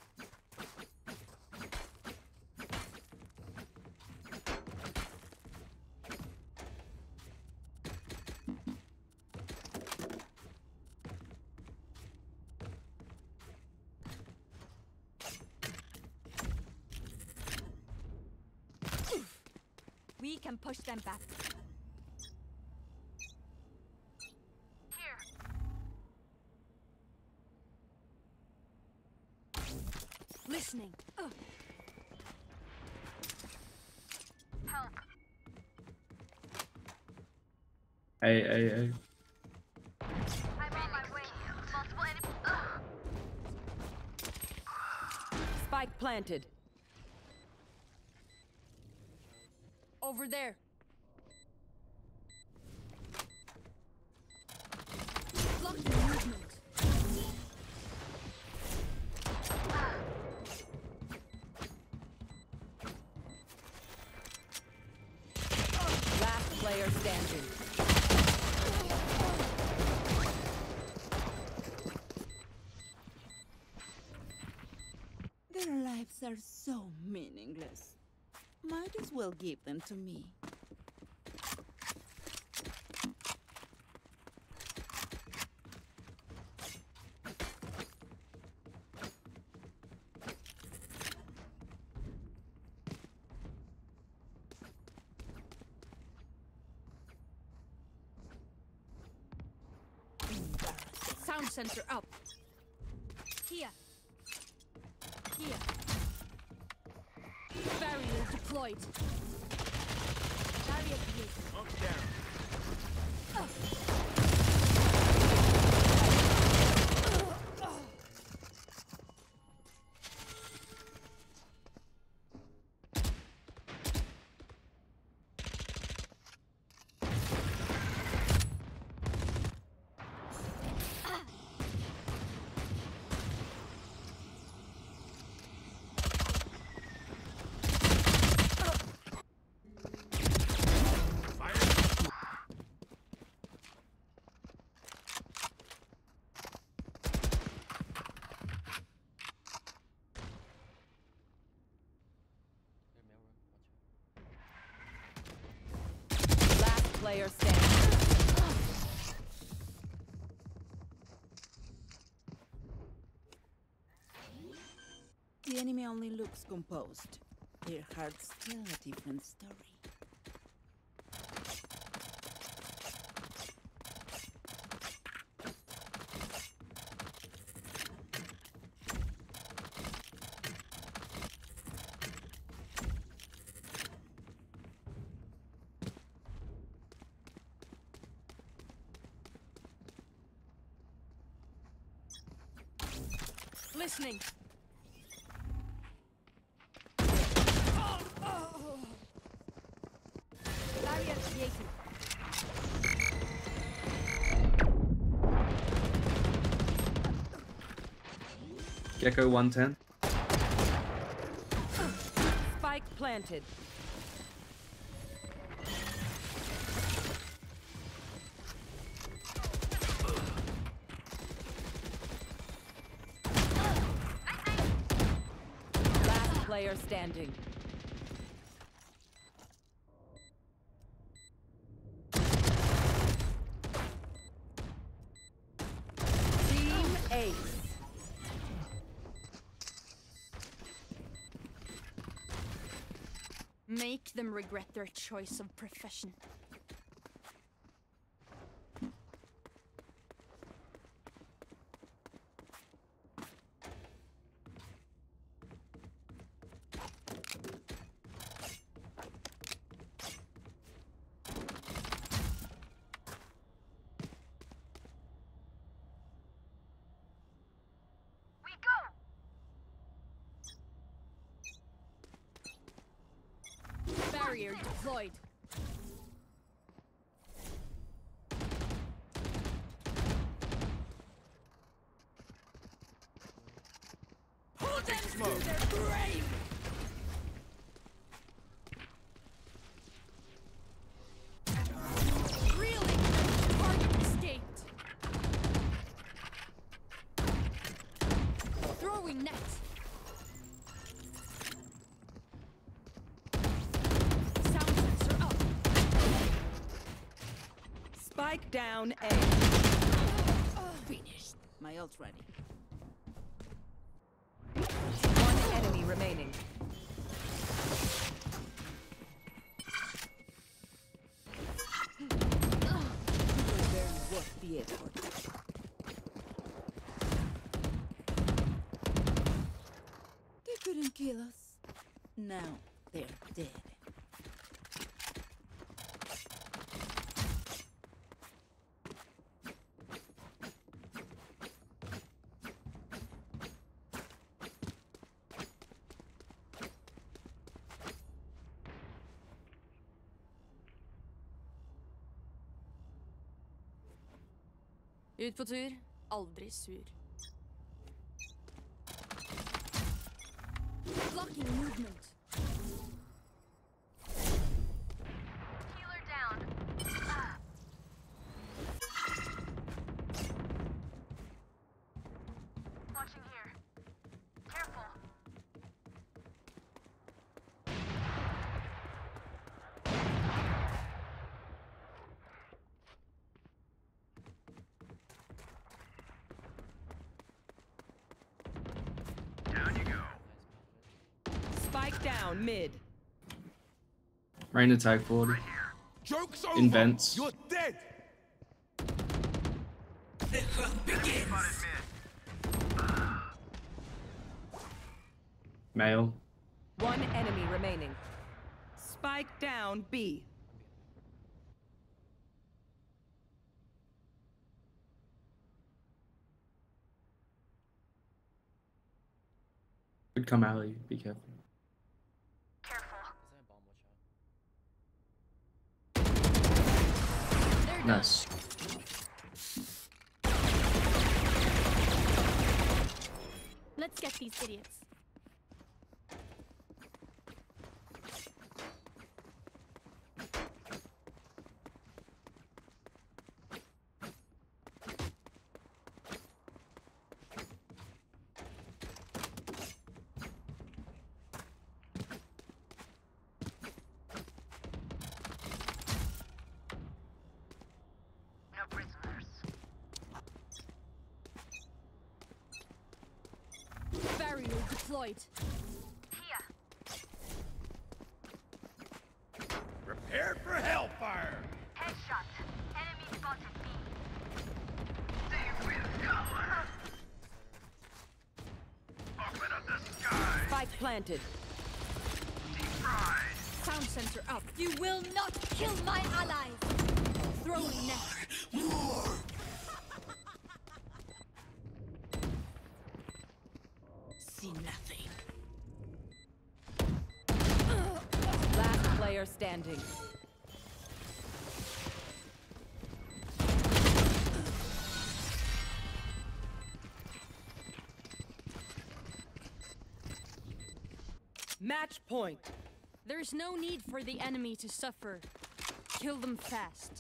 We can push them back. Listening. Ugh. Help. Hey, hey, hey. I'm on my way. Multiple enemies. Spike planted. Over there. Blocking movement. Last player standing. Their lives are so meaningless. Might as well give them to me. Sound sensor up. Here. Here. Barrier deployed. Barrier created. Smoke's down. player standing. The enemy only looks composed. Their hearts tell a different story. Listening. Barrier created. Gecko one ten. Spike planted. Last player standing. Team Ace. Make them regret their choice of profession. Barrier deployed. Pull them to their grave! Reeling, target escaped. Throwing net. Spike down A. Finished. My ult ready. One enemy remaining. Very worth the effort. They couldn't kill us. Now they're dead. Ut på tur, aldri sur. Blocking movement. Healer down. Watching here. Careful. Spike down mid. Rain attack forty. Joke's over. In vents. You're dead. The hunt begins. Male. One enemy remaining. Spike down B. Could come alley. Be careful. Nice. Let's get these idiots. Barrier deployed. Prepared for hellfire. Headshot. Enemy spotted B. They will cover. Open up the sky. Spike planted. Deep fried. Sound sensor up. You will not kill my allies. Throwing net. More. See nothing. Last player standing. Match point. There's no need for the enemy to suffer. Kill them fast.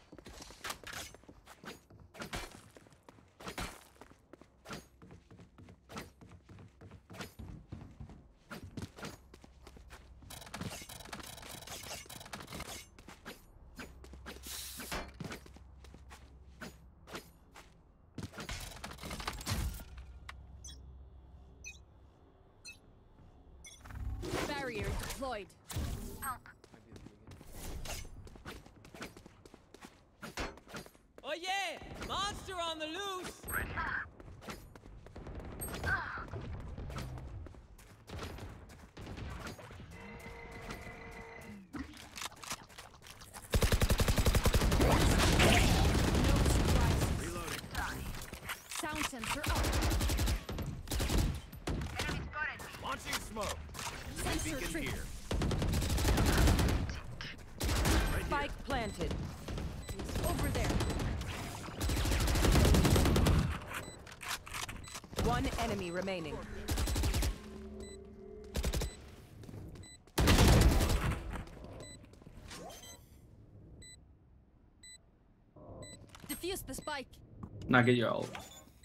Barrier deployed. Oh yeah! Monster on the loose! Ready. No surprises. Reloading. Sound sensor up. Enemy spotted B. Launching smoke. Sensor Beacon trigger. here. Right here. Spike planted. Over there. One enemy remaining. Defuse the spike. Now get your ult.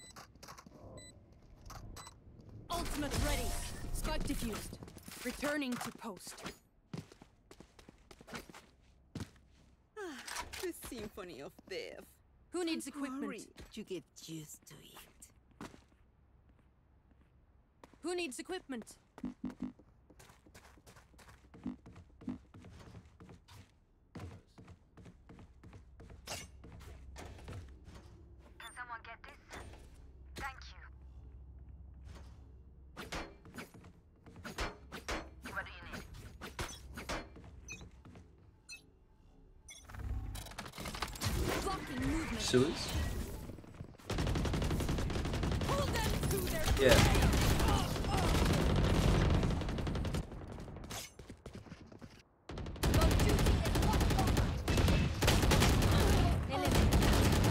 Ultimate ready. Spike defused. Returning to post. The symphony of death. Who needs equipment? Hurry, you get used to it. Who needs equipment? Can someone get this? Thank you. What do you need? Blocking movement. Sewers? Hold them to their Yeah. Your duty is not over. Eliminate.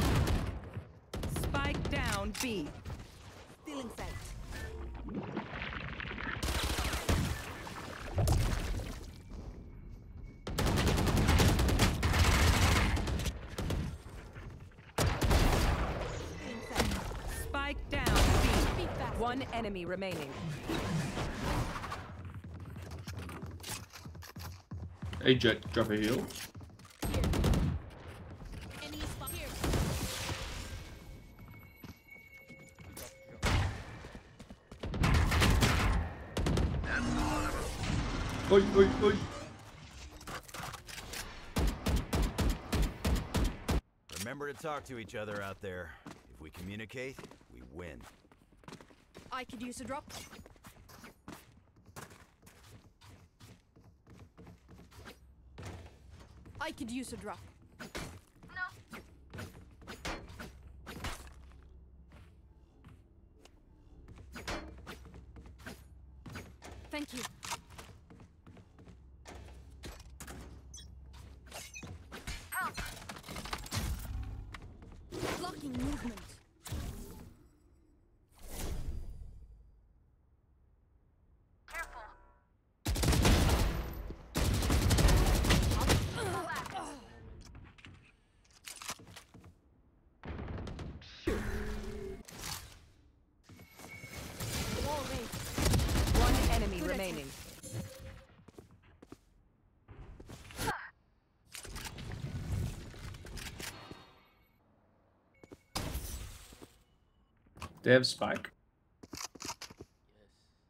Spike down B. Still in sight. Spike down B. Be fast. One enemy remaining. Hey, Jet, drop a heal. Here. Any spot here. Oi, oi, oi. Remember to talk to each other out there. If we communicate, we win. I could use a drop. I could use a drop. No. Thank you. Help. Blocking movement. Careful. Wall raised. One enemy remaining. They have spike.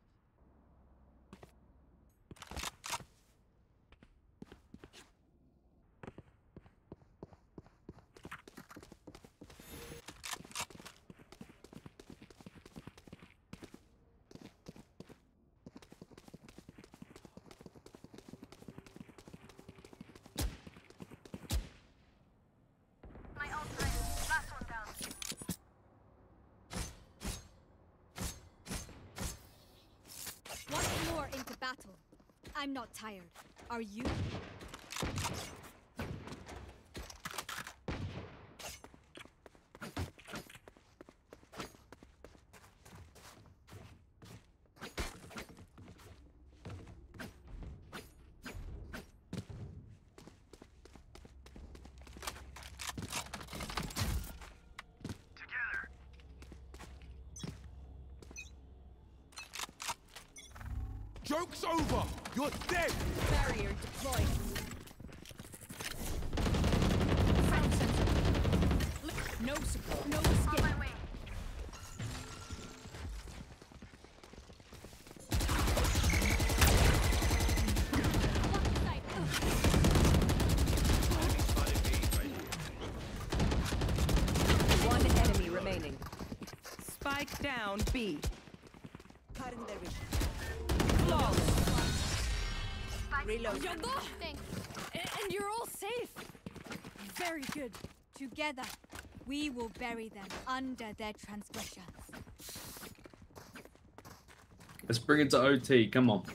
I'm not tired. Are you? Joke's over! You're dead! Barrier deployed. Sound sensor. No support. No escape. On my way. One enemy remaining. Spike down B. Cutting their vision. Flawless. Reload. You're Thanks. A- And you're all safe. Very good. Together, we will bury them under their transgressions. Let's bring it to O T. Come on.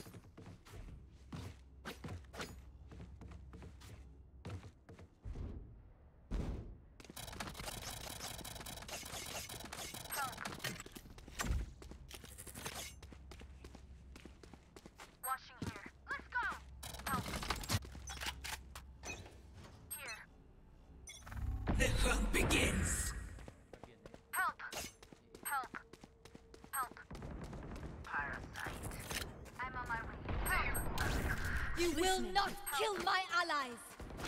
Watching here. Let's go! Help. Here. The hunt begins. Help! Help! Help! Parasite. I'm on my way. Help! You will not kill my allies.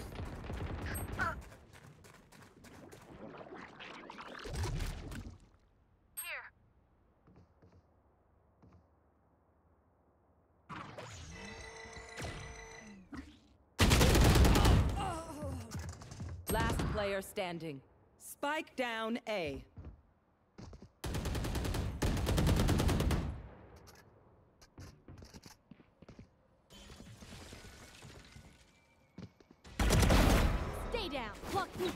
Here. Last player standing. Spike down A. Stay down. Block me.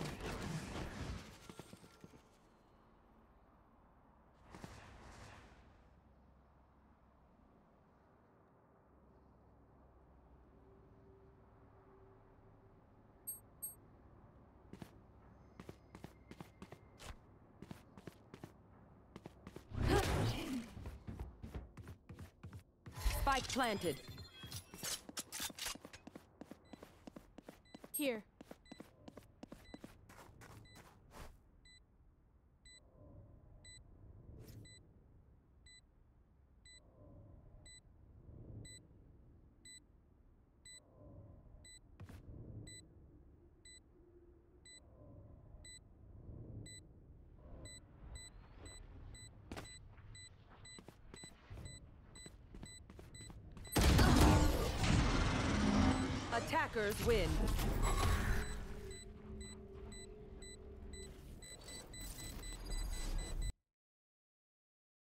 Spike planted. Here. Attackers win.